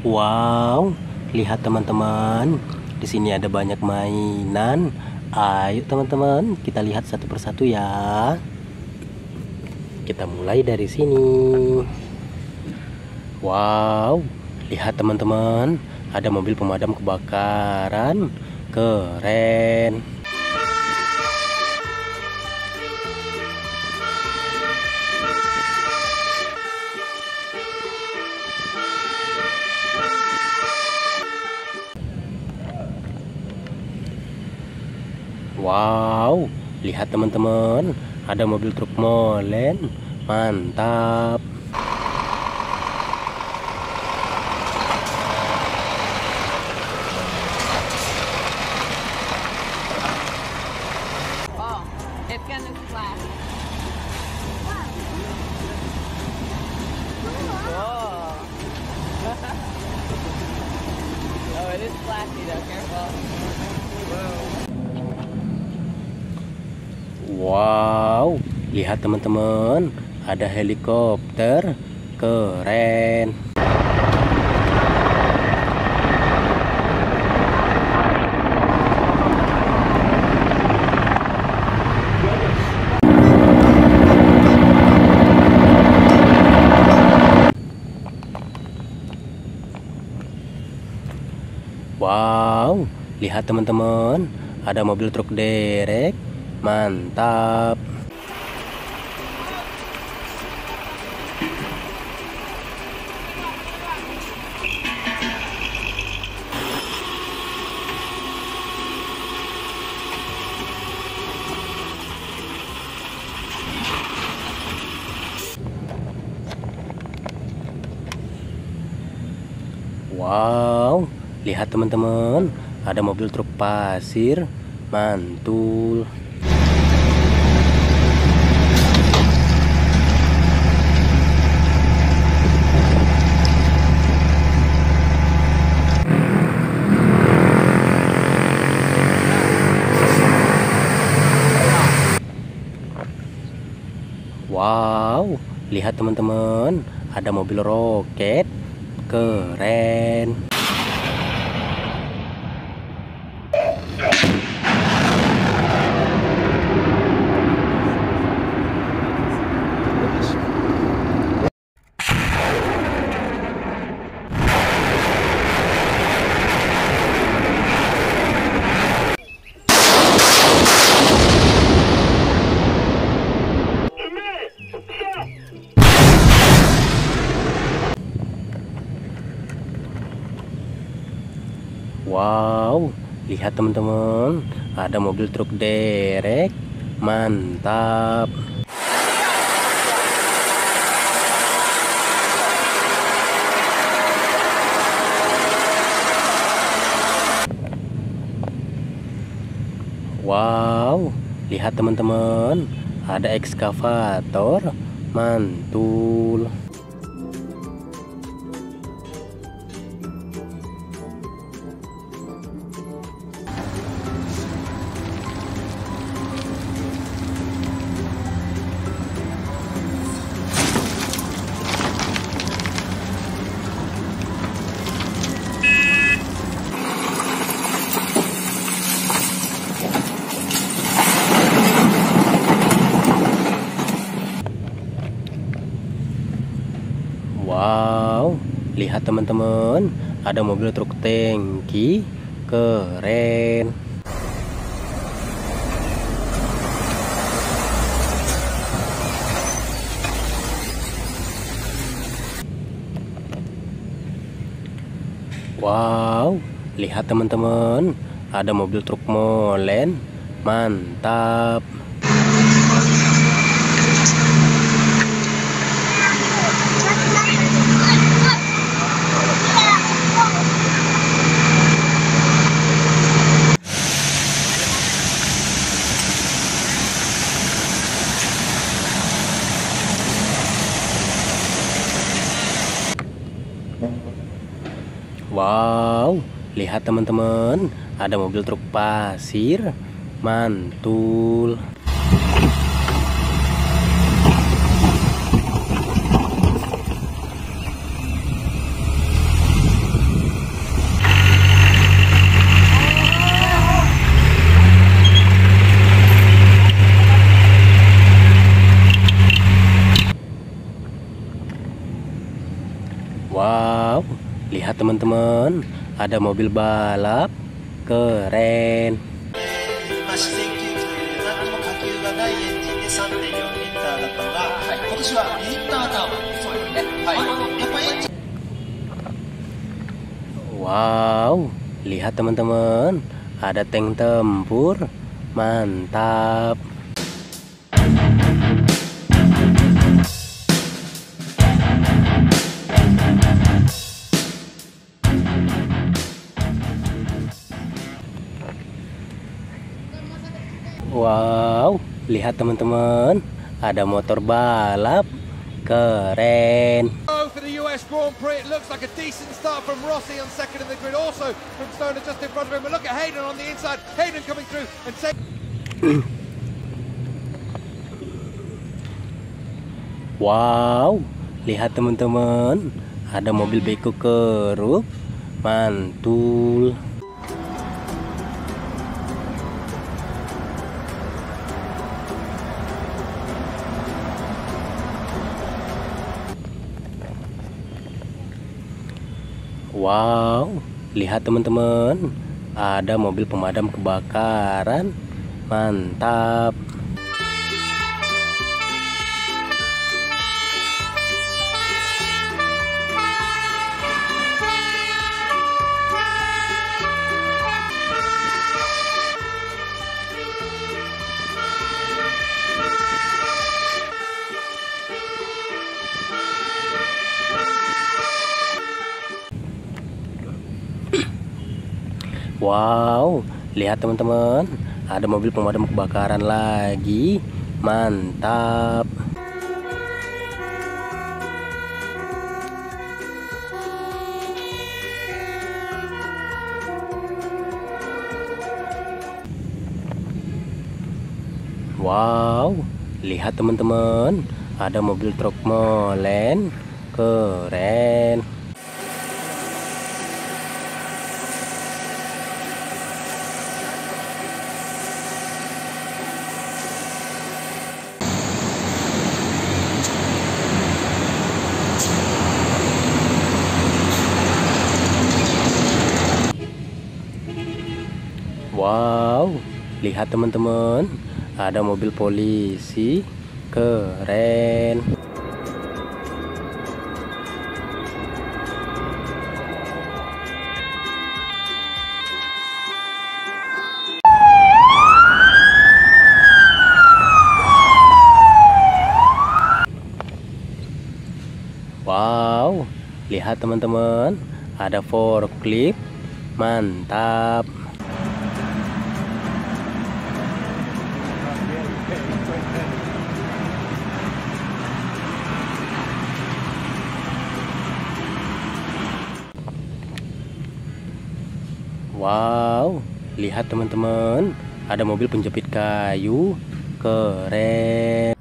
Wow, lihat teman-teman. Di sini ada banyak mainan. Ayo teman-teman, kita lihat satu persatu ya. Kita mulai dari sini. Wow, lihat teman-teman, ada mobil pemadam kebakaran. Keren. Wow, lihat teman-teman, ada mobil truk molen. Mantap. Oh, it's gonna splash. Whoa. Oh, it is splashy though, careful. Wow, lihat teman-teman, ada helikopter. Keren. Wow, lihat teman-teman, ada mobil truk derek. Mantap. Wow, lihat teman-teman, ada mobil truk pasir. Mantul. Wow, lihat teman-teman, ada mobil roket. Keren. Wow, lihat teman-teman, ada mobil truk derek. Mantap. Wow, lihat teman-teman, ada ekskavator. Mantul. Wow, lihat teman-teman, ada mobil truk tangki. Keren. Wow, lihat teman-teman, ada mobil truk molen. Mantap. Wow, lihat teman-teman, ada mobil truk pasir. Mantul. Wow, lihat teman-teman, ada mobil balap, keren. まあ自然吸という何にも火球がないエンジンで3.4リッターだったのが、今年は2リッターターボ。そうですね。はい。やっぱエンジン Wow, lihat teman-teman, ada tank tempur, mantap. Wow, lihat teman-teman, ada motor balap, keren. For the US Grand Prix, it looks like a decent start from Rossi on second in the grid, also from Stoner just in front of him. But look at Hayden on the inside. Hayden coming through and saying. Wow, lihat teman-teman, ada mobil beko keruk, mantul. Wow, lihat teman-teman, ada mobil pemadam kebakaran, mantap. Wow, lihat teman-teman, ada mobil pemadam kebakaran lagi, mantap. Wow, lihat teman-teman, ada mobil truk molen, keren. Wow, lihat teman-teman, ada mobil polisi, keren. Wow, lihat teman-teman, ada forklift, mantap. Wow, lihat teman-teman, ada mobil penjepit kayu, keren.